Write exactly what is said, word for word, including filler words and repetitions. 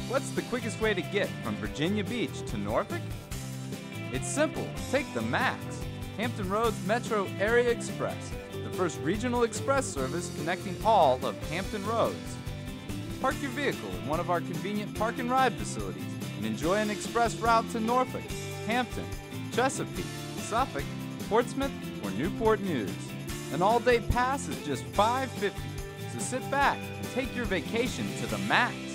What's the quickest way to get from Virginia Beach to Norfolk? It's simple. Take the MAX, Hampton Roads Metro Area Express, the first regional express service connecting all of Hampton Roads. Park your vehicle in one of our convenient park and ride facilities and enjoy an express route to Norfolk, Hampton, Chesapeake, Suffolk, Portsmouth, or Newport News. An all-day pass is just five dollars and fifty cents, so sit back and take your vacation to the max.